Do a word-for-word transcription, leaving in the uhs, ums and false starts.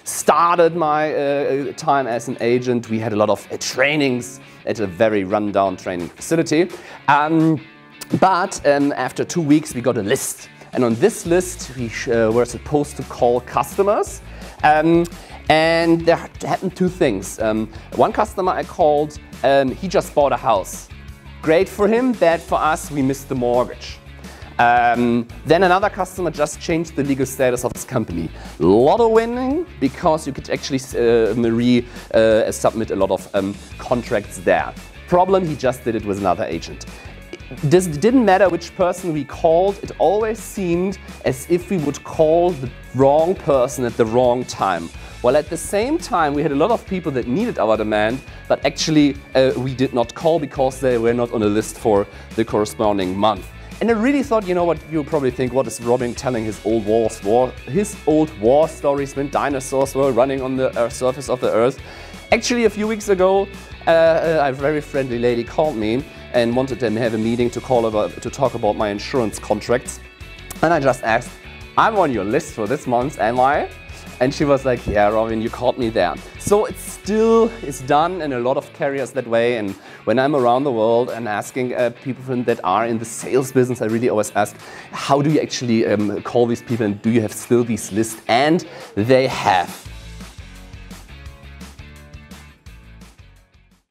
started my uh, time as an agent. We had a lot of uh, trainings at a very rundown training facility. Um, but um, after two weeks we got a list. And on this list we uh, were supposed to call customers. Um, and there happened two things. Um, one customer I called, um, he just bought a house. Great for him, bad for us, we missed the mortgage. Um, then another customer just changed the legal status of his company. Lotto winning, because you could actually uh, re, uh, submit a lot of um, contracts there. Problem, he just did it with another agent. This didn't matter which person we called, it always seemed as if we would call the wrong person at the wrong time. While at the same time we had a lot of people that needed our demand, but actually uh, we did not call because they were not on a list for the corresponding month. And I really thought, you know what, you probably think, what is Robin telling his old war, war, his old war stories when dinosaurs were running on the uh, surface of the earth. Actually, a few weeks ago, uh, a very friendly lady called me and wanted to have a meeting to, call about, to talk about my insurance contracts. And I just asked, I'm on your list for this month, am I? And she was like, yeah, Robin, you called me there. So it still is done in a lot of carriers that way. And when I'm around the world and asking uh, people that are in the sales business, I really always ask, how do you actually um, call these people and do you have still these lists? And they have.